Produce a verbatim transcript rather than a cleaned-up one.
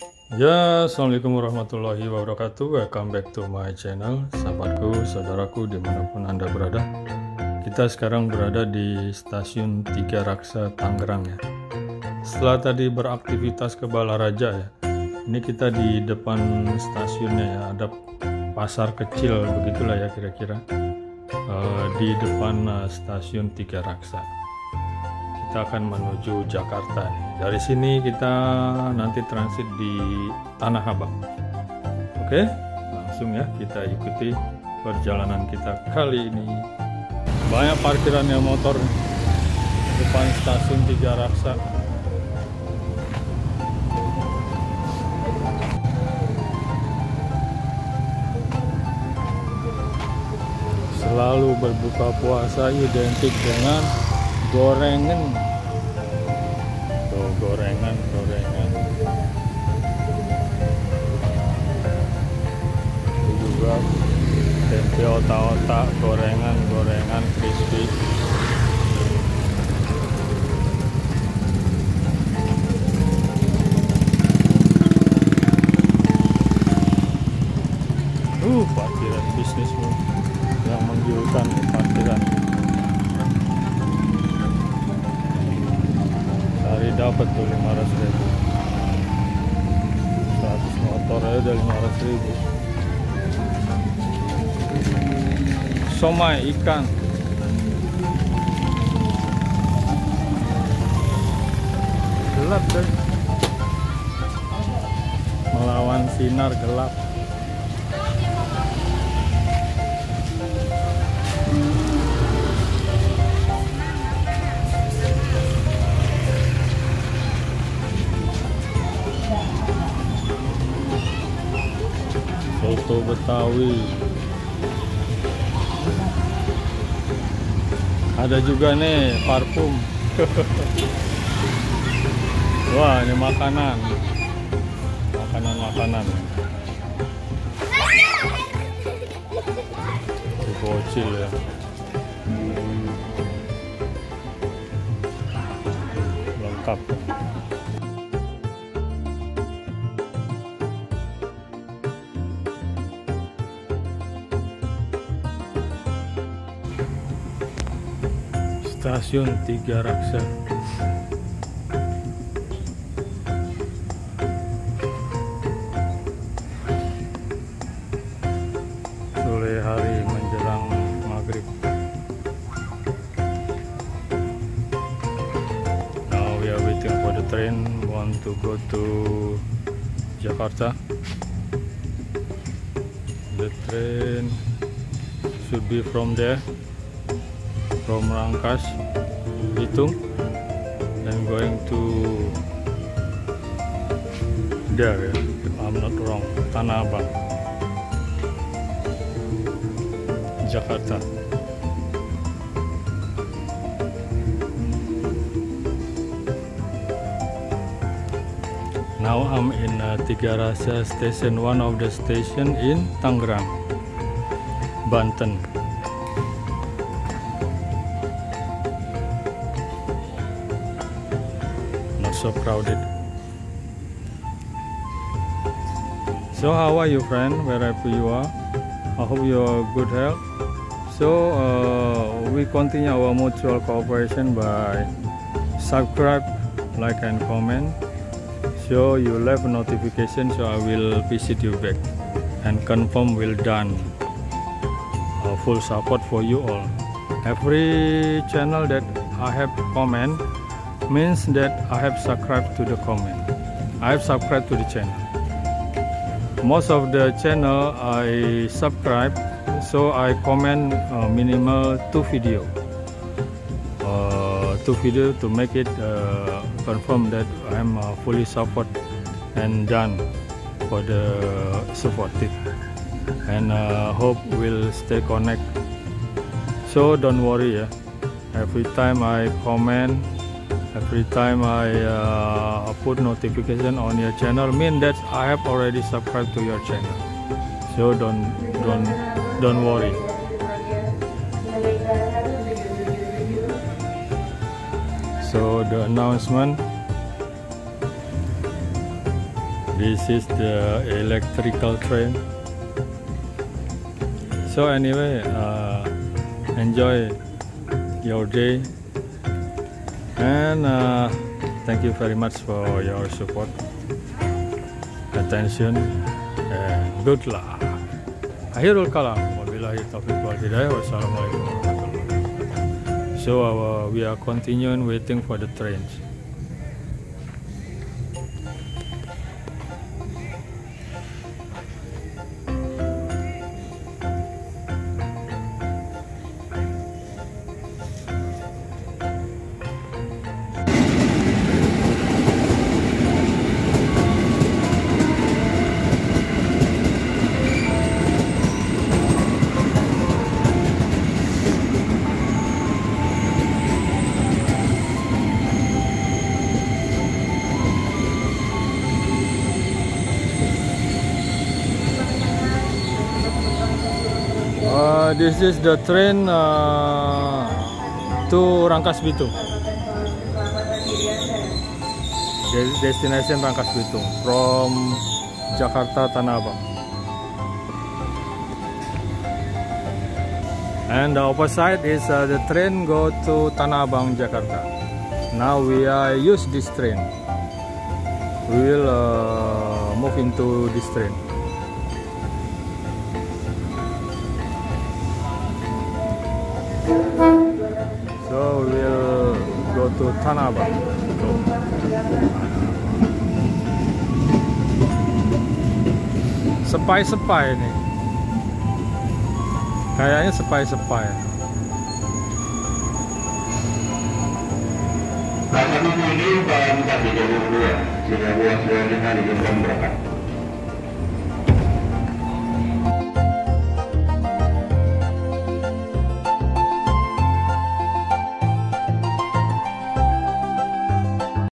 Ya, assalamualaikum warahmatullahi wabarakatuh. Welcome back to my channel, sahabatku, saudaraku, dimanapun Anda berada. Kita sekarang berada di stasiun Tiga Raksa Tangerang ya. Setelah tadi beraktivitas ke Balaraja ya, ini kita di depan stasiunnya ya. Ada pasar kecil begitulah ya kira-kira, uh, di depan uh, stasiun Tiga Raksa. Kita akan menuju Jakarta nih. Dari sini kita nanti transit di Tanah Abang. Oke, langsung ya kita ikuti perjalanan kita kali ini. Banyak parkirannya motor depan stasiun Tiga Raksa. Selalu berbuka puasa identik dengan gorengan. Tuh, gorengan, gorengan. Itu juga tempe otak-otak, gorengan, gorengan crispy. Uh, parkiran bisnis yang menggiurkan, parkiran. Dapat tuh lima ratus ribu, seratus motor aja udah lima ratus ribu. Somai ikan, gelap deh, melawan sinar gelap. Soto Betawi. Ada juga nih parfum. Wah, ini makanan. Makanan-makanan. Ini bocil ya. Lengkap. Stasiun Tiga Raksa. Sore hari menjelang maghrib. Now we are waiting for the train. Want to go to Jakarta. The train should be from there. From Rangkas, Bitung, and going to there, if I'm not wrong, Tanah Abang, Jakarta. Now I'm in uh, Tiga Raksa station, one of the station in Tangerang, Banten. So crowded. So how are you, friend, wherever you are? I hope you are good health. So uh, we continue our mutual cooperation by subscribe, like and comment. So you left notification, so I will visit you back and confirm will done. Uh, full support for you all. Every channel that I have comment means that I have subscribed to the comment. I have subscribed to the channel. Most of the channel I subscribe, so I comment uh, minimal two video. Uh, two video to make it uh, confirm that I am uh, fully support and done for the supportive, and uh, hope will stay connect. So don't worry, yeah. Every time I comment, every time I uh, put notification on your channel, mean that I have already subscribed to your channel. So don't don't don't worry. So the announcement This is the electrical train. So anyway, uh, enjoy your day, and uh, thank you very much for your support, attention, and good luck. Akhirul kalam, wabillahi taufiq wal hidayah, wassalamualaikum warahmatullahi wabarakatuh. So uh, we are continuing waiting for the trains. Uh, this is the train uh, to Rangkas Bitung. Des- Destination Rangkas Bitung from Jakarta Tanah Abang. And the opposite is uh, the train go to Tanah Abang, Jakarta. Now we are use this train. We will uh, move into this train. So we'll go to Tanah Abang. Sepai-sepai nih. Kayaknya sepai-sepai. Pasal ini Pak Bupati Jawa Barat, Jawa Barat, Jawa Barat, Jawa Barat.